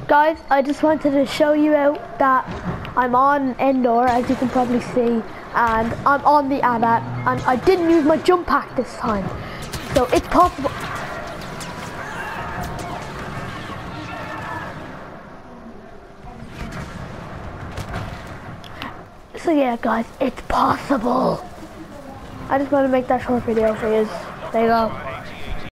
Guys, I just wanted to show you out that I'm on indoor, as you can probably see, and I'm on the ADAT, and I didn't use my jump pack this time, so it's possible. So yeah, guys, it's possible. I just want to make that short video for you. There you go.